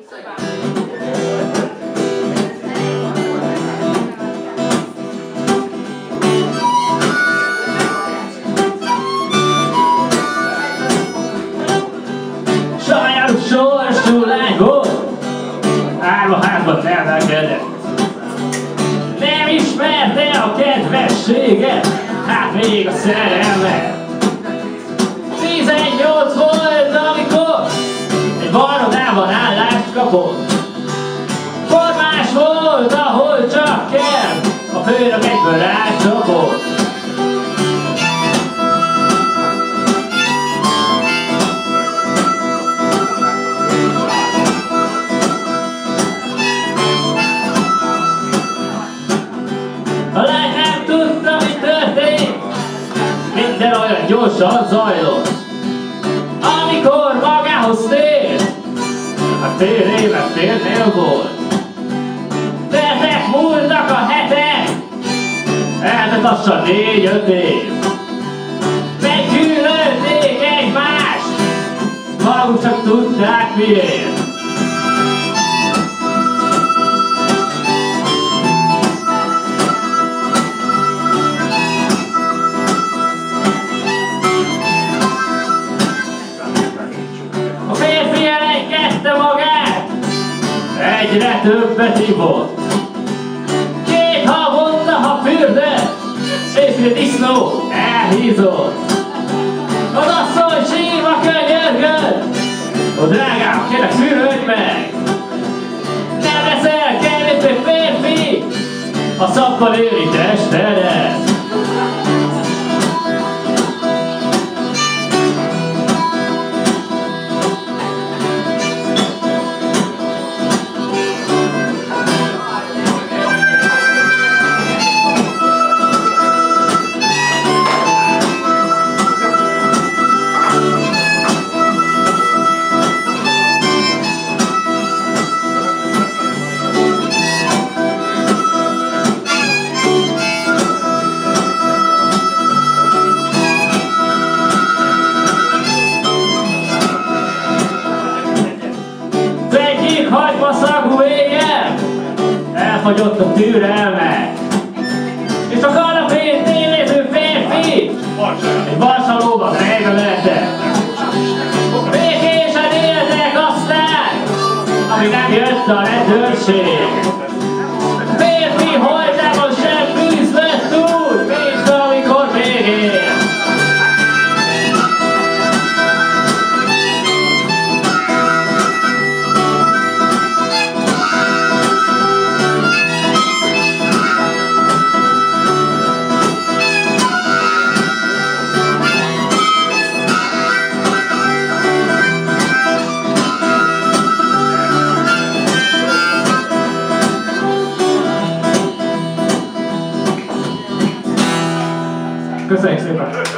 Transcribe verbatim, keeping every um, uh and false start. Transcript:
Sajnos sorsú lány volt, árva házban nevelkedett. Nem ismerte a kedvességet, hát még a szerelmet. tizennyolc volt, amikor egy varrodában állást kapott. Formás volt, ahol csak kell, a főnök egyből rácsapott. A lány nem tudta, mi történt, minden olyan gyorsan zajlott. Amikor magához tért, a fél évet félnél volt. Teltek, múltak a hetek, eltett lassan négy-öt év. Meggyűlölték egymást, maguk csak tudták miért. Egyre többet ivott. Két havonta, ha fürdött, és a disznó elhízott. Az asszony sírva könyörgött, ó drágám, kérlek fürödj meg! Nem leszel kevésbé férfi, a szappal éri testedet. Hagymaszagú éjjel elfogyott a türelme, és a kanapén lévő férfi egy varsalóban rejtőlette. Békésen éltek aztán, amíg nem jött a rendőrség. Férfi holtágon sem fűzlött úgy, mint amikor még él. Köszönjük szépen!